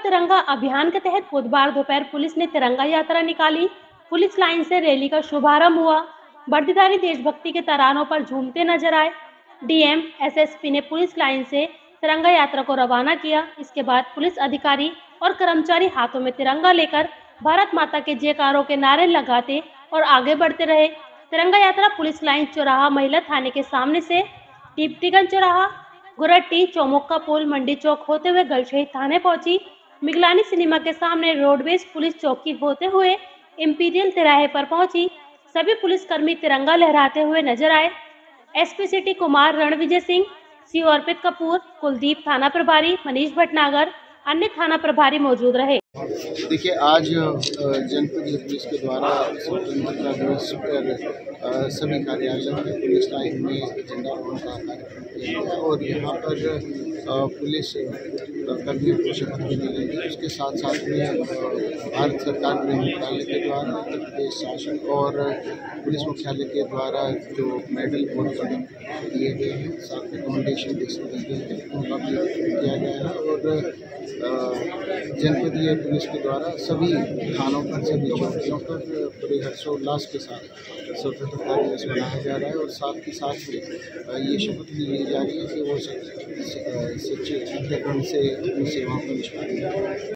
तिरंगा अभियान के तहत बुधवार दोपहर पुलिस ने तिरंगा यात्रा निकाली। पुलिस लाइन से रैली का शुभारंभ हुआ। वर्दीधारी देशभक्ति के तरानों पर झूमते नजर आए। डीएम एसएसपी ने पुलिस लाइन से तिरंगा यात्रा को रवाना किया। इसके बाद पुलिस अधिकारी और कर्मचारी हाथों में तिरंगा लेकर भारत माता के जयकारों के नारे लगाते और आगे बढ़ते रहे। तिरंगा यात्रा पुलिस लाइन चौराहा, महिला थाने के सामने से दीप्तिगंज चौराहा, गुरट्टी, चौमुक्का पुल, मंडी चौक होते हुए गलशही थाने पहुंची। मिगलानी सिनेमा के सामने रोडवेज पुलिस चौकी होते हुए इंपीरियल तिराहे पर पहुंची। सभी पुलिसकर्मी तिरंगा लहराते हुए नजर आए। SP city Kumar Ranvijay Singh, CO Arpit Kapoor, Kuldeep थाना प्रभारी, मनीष भटनागर, अन्य थाना प्रभारी मौजूद रहे। देखिए, आज जनपद पुलिस के द्वारा स्वतंत्रता दिवस पर सभी कार्यालयों में पुलिस लाइन में झंडारोहण का कार्यक्रम किया गया और यहाँ पर पुलिस कर्मियों को शपथ भी दी गई। उसके साथ साथ में भारत सरकार गृह मंत्रालय के द्वारा, उत्तर प्रदेश शासन और पुलिस मुख्यालय के द्वारा जो मेडल और पदक दिए गए हैं, साथ में कमेंडेशन दी गई है, उनका भी किया गया है। और जनपदीय पुलिस के द्वारा सभी थानों पर, सभी चौकियों पर बड़े हर्षोल्लास के साथ स्वतंत्रता दिवस मनाया जा रहा है और साथ ही साथ में ये शपथ भी ली जा रही है कि वो सच्चे अंतःकरण से अपनी सेवाओं को निष्पादित करें।